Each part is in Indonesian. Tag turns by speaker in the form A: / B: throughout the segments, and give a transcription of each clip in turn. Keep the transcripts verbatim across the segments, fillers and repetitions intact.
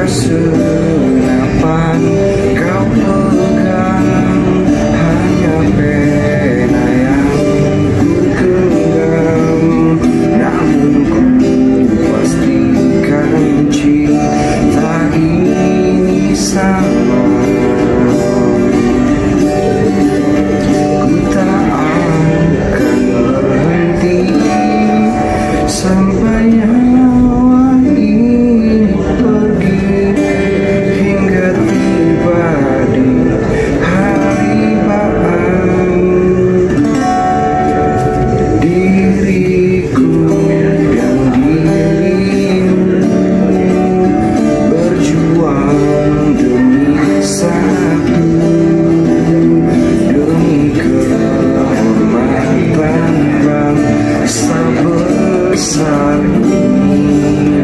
A: senapan kau pegang, hanya pena yang ku genggam. Namun ku pastikan cinta ini sama. Ku tak akan berhenti sampai nyawa ini pergi, hingga tiba di hari baan. Diriku dan dirimu berjuang demi satu, demi kehormatan bangsa besar ini.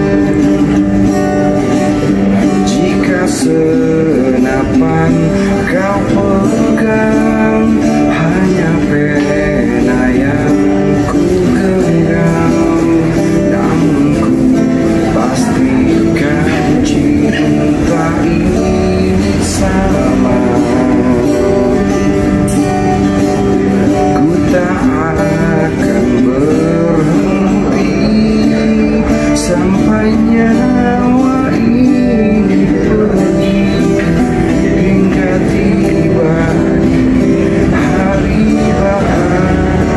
A: Jika senapan kau pegang, hanya pena yang ku genggam. Namun ku pastikan cinta ini sama. Ku tak akan berhenti sampai nyawa ini pergi, hingga tiba di hari baan.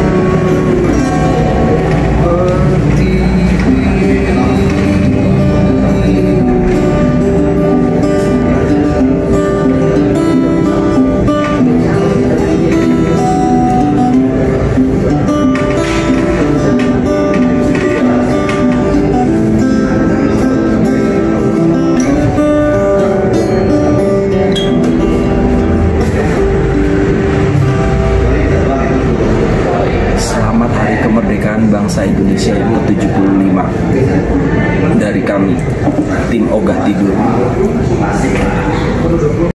A: Selamat Hari Kemerdekaan Bangsa Indonesia yang ke tujuh puluh lima dari kami, tim Ogah Tidur.